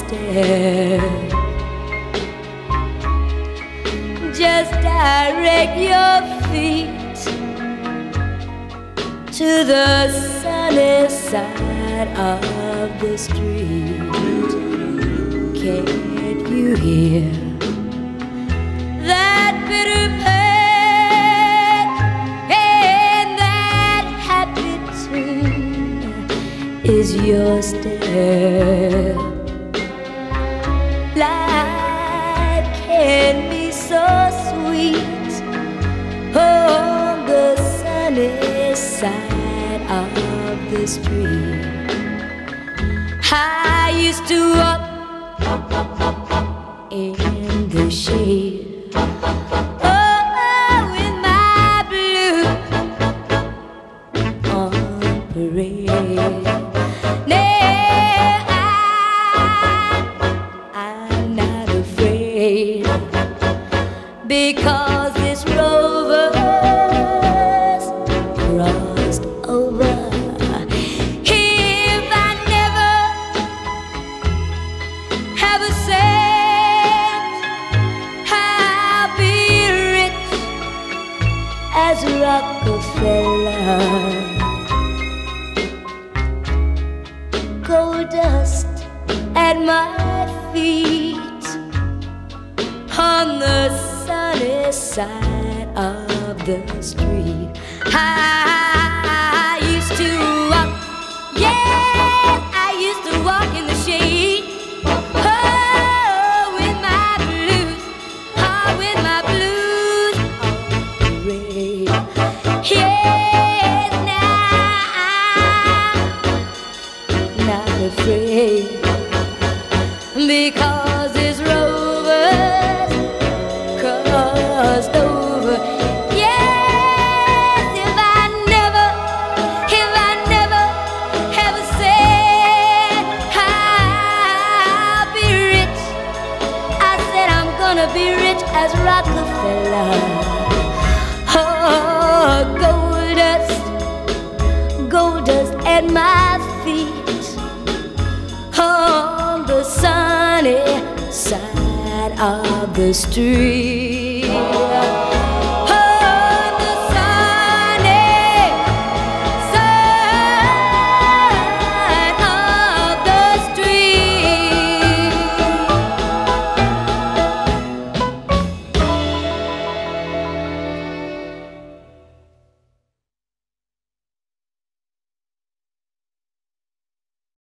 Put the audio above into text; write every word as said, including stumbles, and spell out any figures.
stare. Just direct your feet to the sunny side of the street. Can't you hear that bitter pain and that happy tune is your step? Life can be so sweet on the sunny side of the street. I used to walk in the shade, oh, with my blue on parade. Now I, I'm not afraid, because this rover's crossed over. If I never have a cent, I'll be rich as Rockefeller. Gold dust at my feet on the sunny side of the street. I used to walk, yeah, I used to walk in the shade, oh, with my blues, oh, with my blues on parade. Yes, now I'm not afraid, because this rover's crossed over. Yes, if I never, if I never have a cent, I'll be rich. I said I'm gonna be rich as Rockefeller. Oh, gold dust, gold dust at my feet on the sunny side of the street.